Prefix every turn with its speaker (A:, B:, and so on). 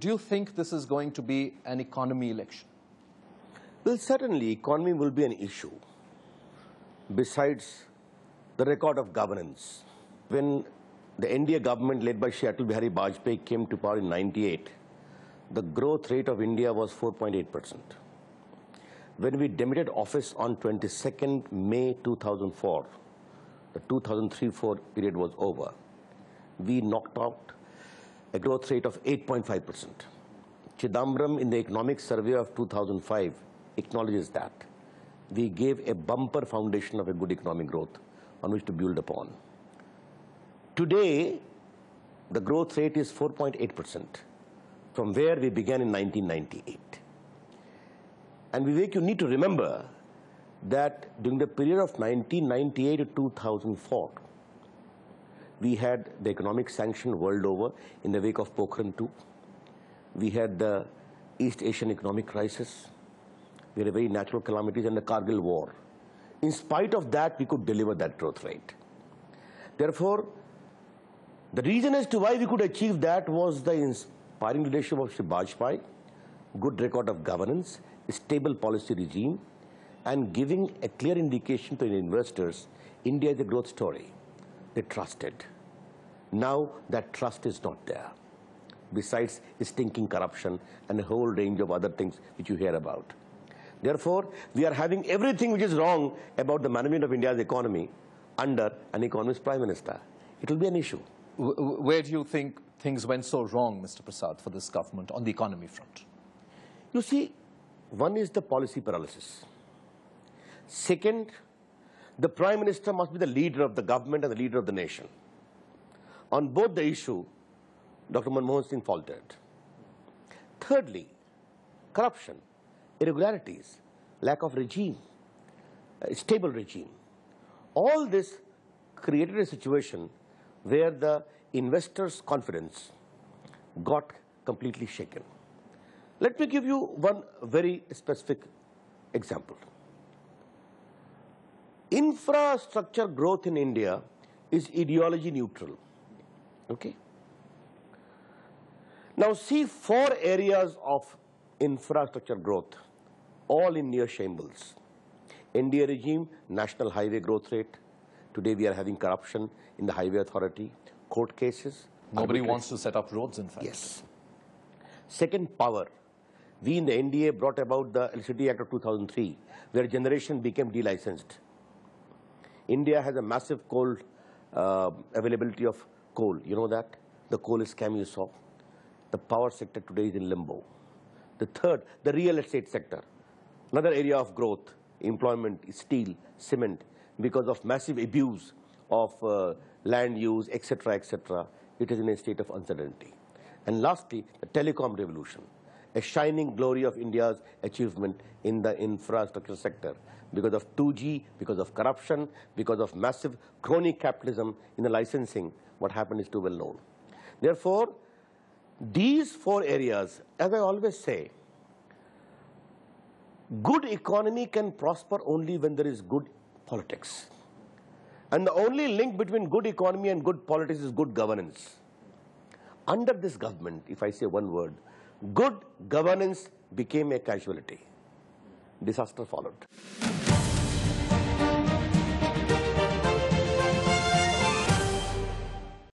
A: Do you think this is going to be an economy election?
B: Well, certainly economy will be an issue. Besides the record of governance, when the NDA government led by Shri Atal Bihari Vajpayee came to power in '98, the growth rate of India was 4.8%. When we demitted office on 22nd May 2004, the 2003-04 period was over, we knocked out a growth rate of 8.5%. Chidambaram in the economic survey of 2005 acknowledges that. We gave a bumper foundation of a good economic growth on which to build upon. Today, the growth rate is 4.8% from where we began in 1998. And Vivek, you need to remember that during the period of 1998 to 2004, we had the economic sanction world over in the wake of Pokhran II. We had the East Asian economic crisis. We had a very natural calamities and the Kargil war. In spite of that, we could deliver that growth rate. Therefore, the reason as to why we could achieve that was the inspiring leadership of Shri Vajpayee, good record of governance, a stable policy regime, and giving a clear indication to investors, India is a growth story. They trusted. Now that trust is not there. Besides stinking corruption and a whole range of other things which you hear about. Therefore, we are having everything which is wrong about the management of India's economy under an economist prime minister. It will be an issue.
A: Where do you think things went so wrong, Mr. Prasad, for this government on the economy front?
B: You see, one is the policy paralysis. Second, the prime minister must be the leader of the government and the leader of the nation. On both the issue, Dr. Manmohan Singh faltered. Thirdly, corruption, irregularities, lack of regime, a stable regime. All this created a situation where the investors' confidence got completely shaken. Let me give you one very specific example. Infrastructure growth in India is ideology neutral. Okay? Now see 4 areas of infrastructure growth, all in near shambles. NDA regime, national highway growth rate. Today we are having corruption in the highway authority, court cases.
A: Nobody wants to set up roads, in fact.
B: Yes. Second, power. We in the NDA brought about the Electricity Act of 2003, where generation became delicensed. India has a massive coal availability of coal. You know that? The coal is scam you saw. The power sector today is in limbo. The third, the real estate sector. Another area of growth, employment, steel, cement, because of massive abuse of land use, etc., etc. It is in a state of uncertainty. And lastly, the telecom revolution, a shining glory of India's achievement in the infrastructure sector. Because of 2G, because of corruption, because of massive crony capitalism in the licensing, what happened is too well known. Therefore, these 4 areas, as I always say, good economy can prosper only when there is good politics. And the only link between good economy and good politics is good governance. Under this government, if I say one word, good governance became a casualty. Disaster followed.